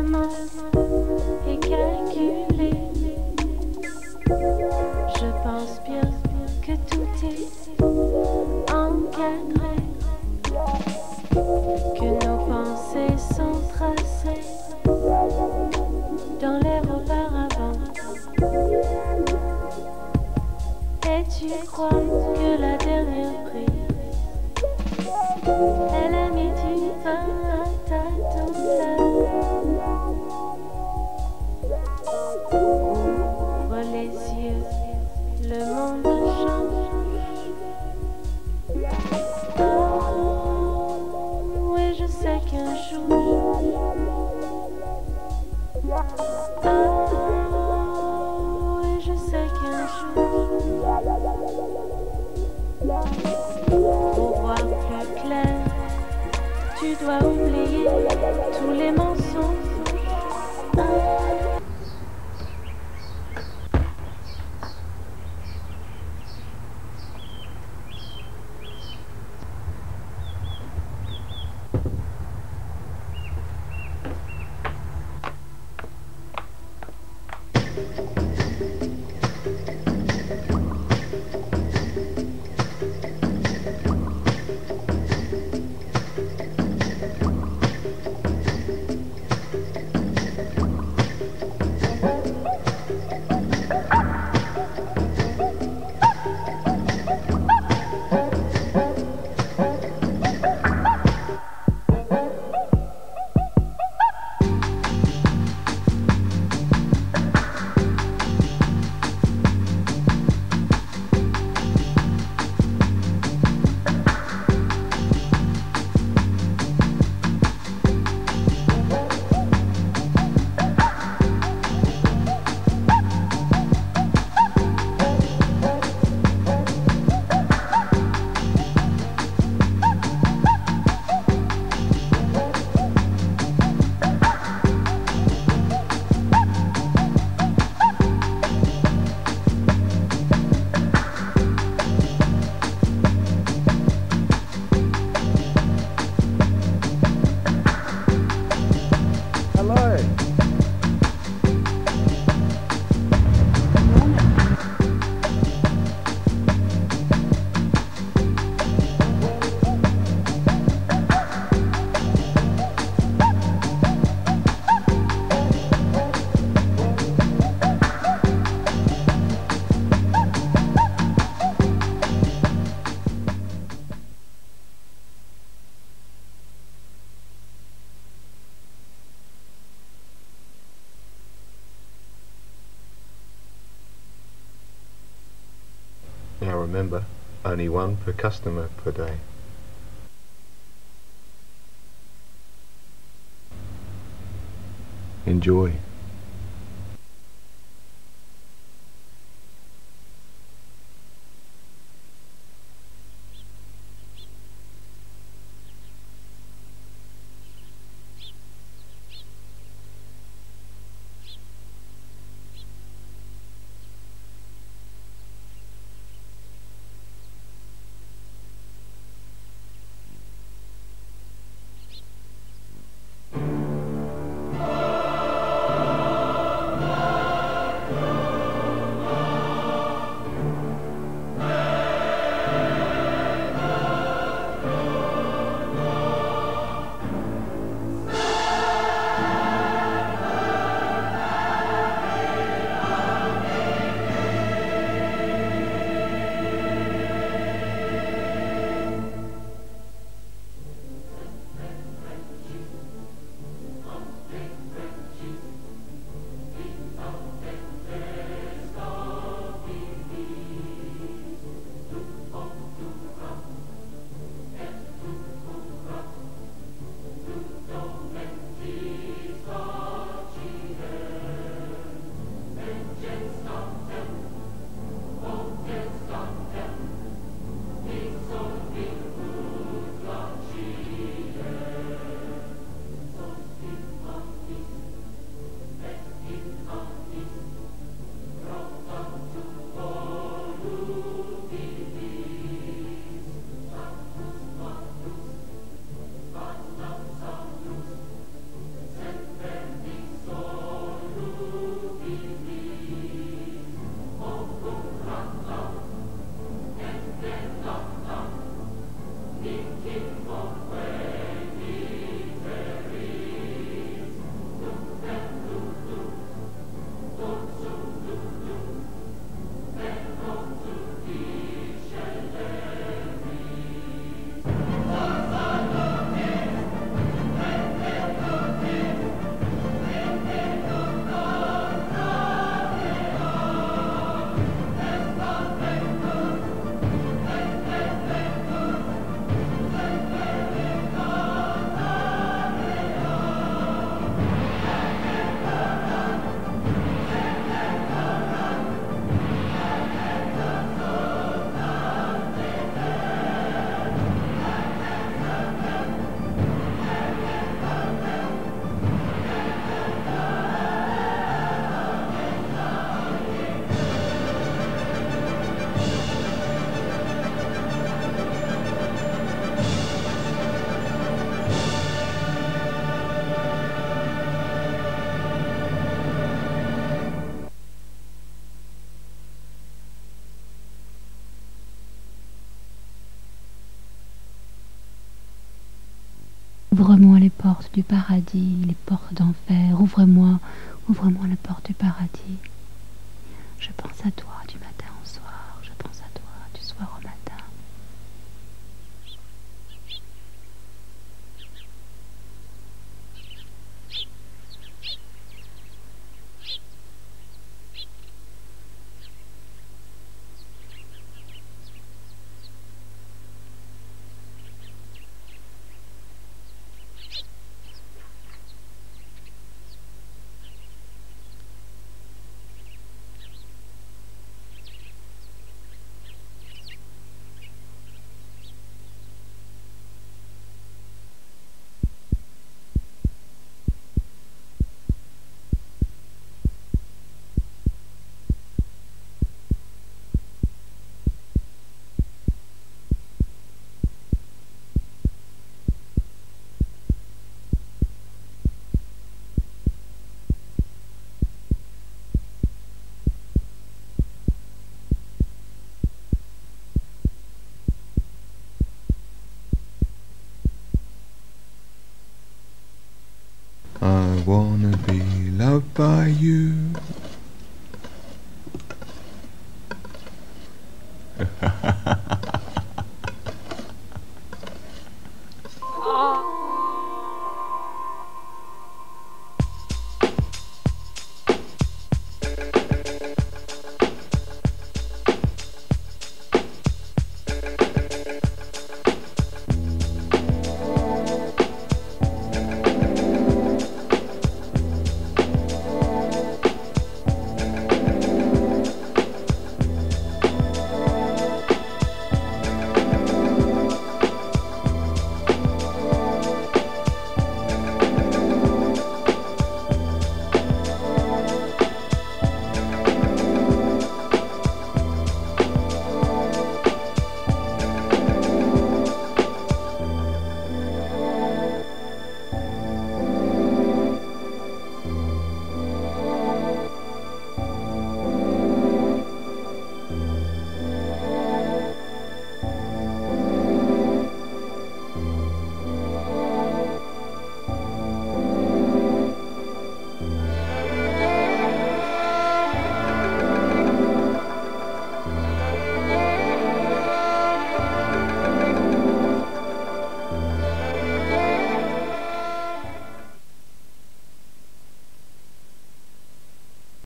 main est calculé. Je pense bien que tout est encadré, que nos pensées sont tracées dans l'air auparavant. Et tu crois que la dernière prise, elle a mis du pain à ta douleur. Ouvre les yeux, le monde change. Oh, oui, je sais qu'un jour. Oh, oui, je sais qu'un jour. Pour voir plus clair, tu dois oublier tous les mensonges. Now remember, only one per customer per day. Enjoy. Ouvre-moi les portes du paradis, les portes d'enfer. Ouvre-moi, ouvre-moi les portes du paradis. Je pense à toi du matin au soir. Je pense à toi du soir au matin. I wanna be loved by you.